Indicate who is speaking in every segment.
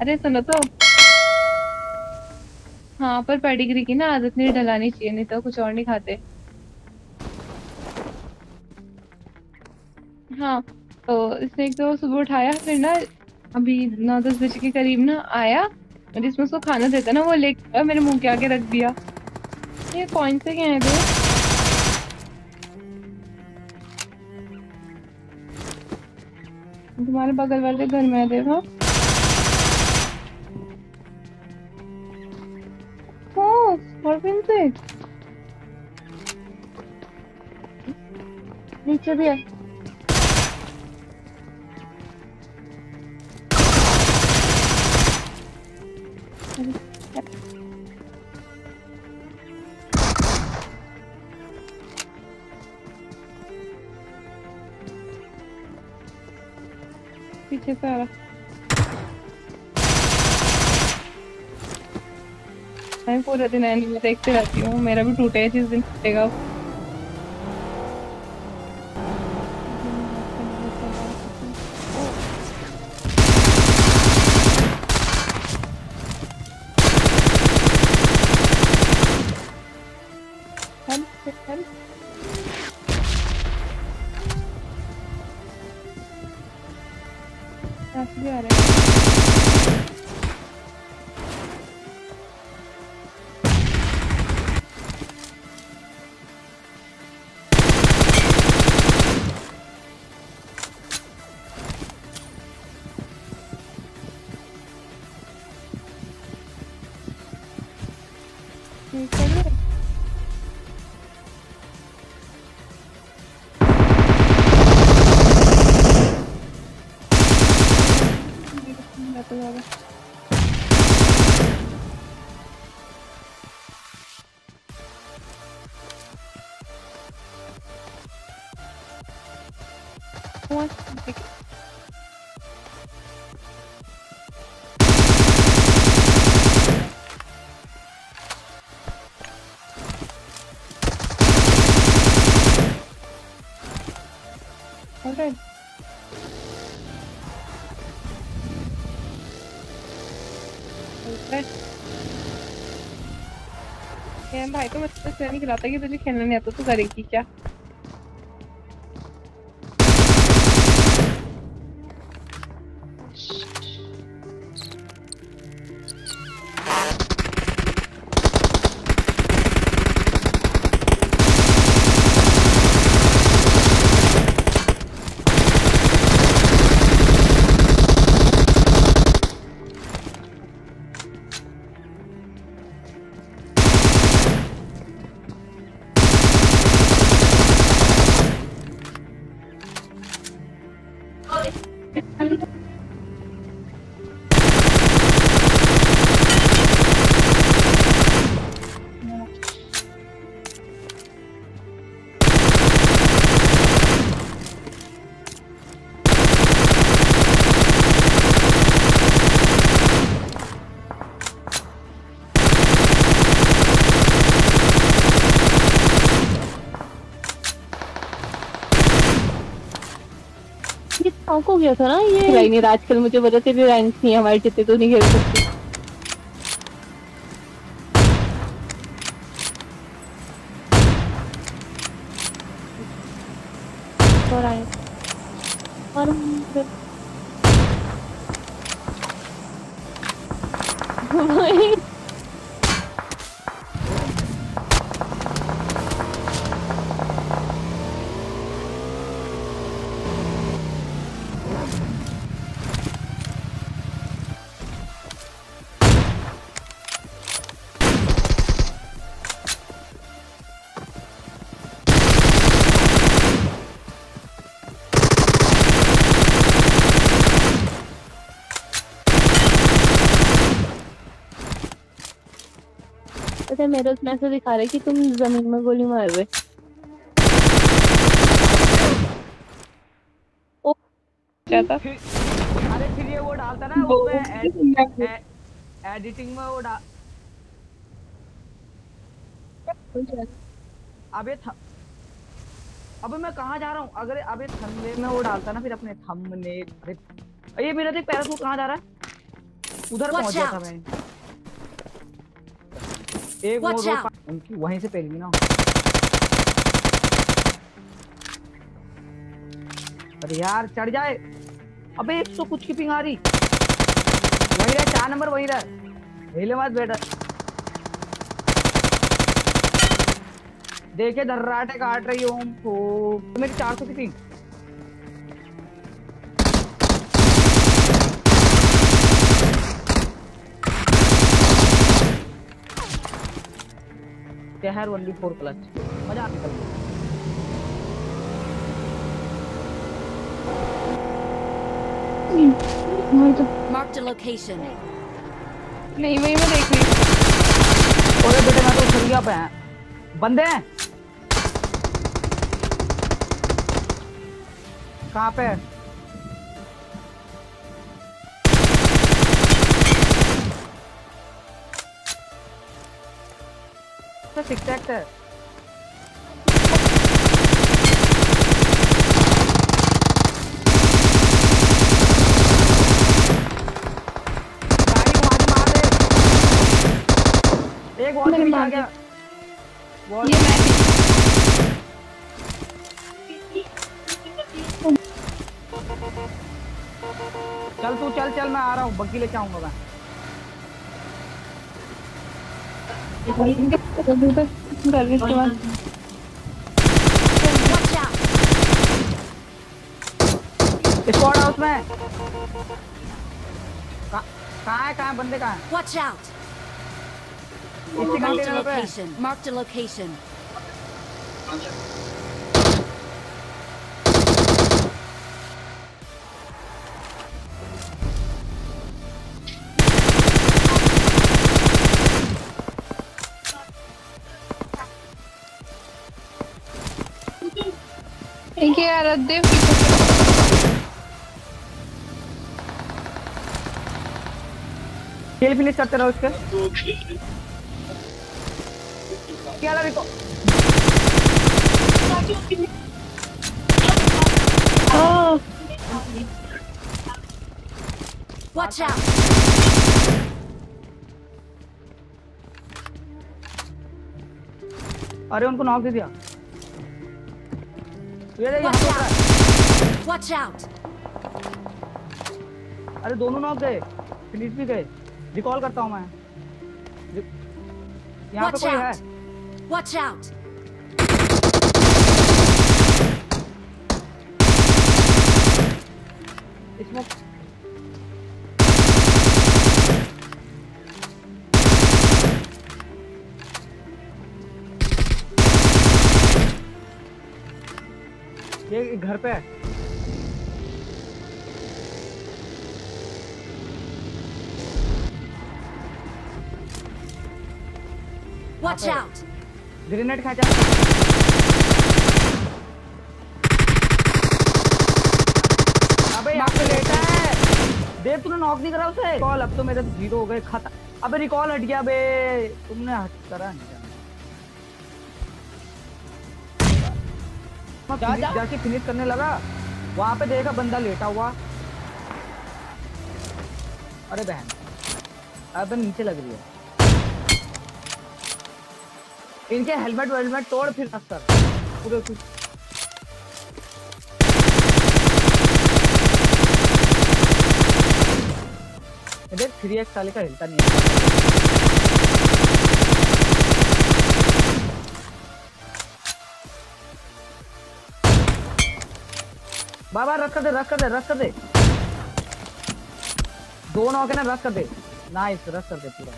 Speaker 1: अरे सुनो तो। हाँ पर पेडिग्री की ना आदत नहीं डलानी चाहिए, नहीं तो कुछ और नहीं खाते। हाँ। तो इसने एक तो सुबह उठाया, फिर ना अभी 9-10 बजे के करीब ना आया, और जिसमें उसको खाना देता ना वो लेके आया, मेरे मुंह के आगे रख दिया। ये कौन से क्या है बे? तुम्हारे बगल वाले घर में है, देखो। ओ स्कॉर्पियन से नीचे भी है। पीछे से आ रहा। मैं पूरे दिन एनीमे देखते रहती हूँ, मेरा भी टूटेगा जिस दिन टूटेगा। Help help. भी आ रहा है। ठीक है। जाता ज्यादा। ऑलराइट। भाई तो मुझे तो नहीं खिलाता कि तुझे खेलना नहीं आता, तू करेगी क्या?
Speaker 2: ये हो गया था ना ये नहीं आजकल मुझे वजह से भी रैंक नहीं है हमारे जितने, तो नहीं खेल सकती। और आए और भाई पता है मेरे उसमें ऐसा दिखा रहा है कि तुम जमीन में गोली मार रहे। ओ
Speaker 1: क्या था?
Speaker 3: अरे फिर ये वो डालता ना वो मैं एडिटिंग में वो डाल। अबे अबे मैं कहाँ जा रहा हूँ? अगर अबे थंबनेल में वो डालता ना फिर अपने थंबनेल। अरे ये मेरा देख पैराशूट कहाँ जा रहा है? उधर पहुंच गया था मैं। एक वो उनकी वहीं से पहली ना। अरे यार चढ़ जाए। अबे 100 कुछ की पिंग आ रही। वही रहा 4 नंबर वही रहा। हिले मत बेटा। देखे दर्राटे काट रही हूँ मेरी 400 की पिंग। कहर 1v4 क्लच मजा आ निकल गया।
Speaker 4: Marked a location.
Speaker 1: नहीं वही मैं देख रही हूँ।
Speaker 3: ओए बेटे मैं तो सरिया पे हैं। बंदे हैं। कहाँ पे? तो सिक्स टैक्स है। एक वॉल
Speaker 1: मैंने
Speaker 3: भी
Speaker 1: मार
Speaker 3: आ गया। वॉल
Speaker 1: ये मैं थी।
Speaker 3: चल तू चल चल मैं आ रहा हूँ बग्गी लेके आऊंगा मैं।
Speaker 1: इसके बाद
Speaker 4: Watch out!
Speaker 3: स्क्वाड हाउस में कहाँ है बंदे कहाँ है?
Speaker 4: Watch out!
Speaker 3: इसी
Speaker 4: Marked a
Speaker 3: कंटेनर पे।
Speaker 4: location. Marked a location.
Speaker 1: ठीक है यार अद्देव
Speaker 3: खेल फिनिश करते रहो इसके। क्या लगा देखो।
Speaker 4: Watch out!
Speaker 3: अरे उनको नॉक दे दिया। ये देख
Speaker 4: Watch
Speaker 3: यहाँ
Speaker 4: out!
Speaker 3: पे।
Speaker 4: Watch out!
Speaker 3: अरे दोनों नॉक गए फिनिश भी गए। रिकॉल करता हूँ मैं। यहाँ पे
Speaker 4: Watch
Speaker 3: कोई है।
Speaker 4: out! Watch out!
Speaker 3: इसमें ये घर पे है।
Speaker 4: Watch out!
Speaker 3: ग्रेनेड खाचा। अबे यहाँ पे लेटा है। देव तूने नॉक नहीं करा उसे। रिकॉल अब तो मेरे 0 हो गए खत्म। अबे रिकॉल हट गया बे। तुमने हट करा नहीं। जाके फिनिश करने लगा। वहां पे देखा बंदा लेटा हुआ। अरे बहन अब नीचे लग रही है। इनके हेलमेट वेलमेट तोड़ फिर कर पूरे कुछ। देख 3x साले का हिलता नहीं है। बाबा रस कर दे रस कर दे रस कर दे। दो नॉक है ना रस कर दे। नाइस रस कर दे पूरा।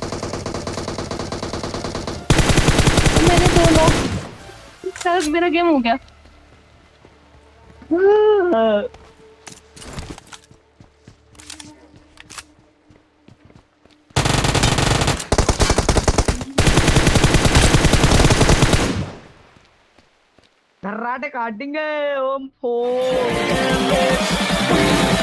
Speaker 1: मैंने 2 नॉक सर मेरा गेम हो गया।
Speaker 3: धर्राटे काटेंगे ओम फो।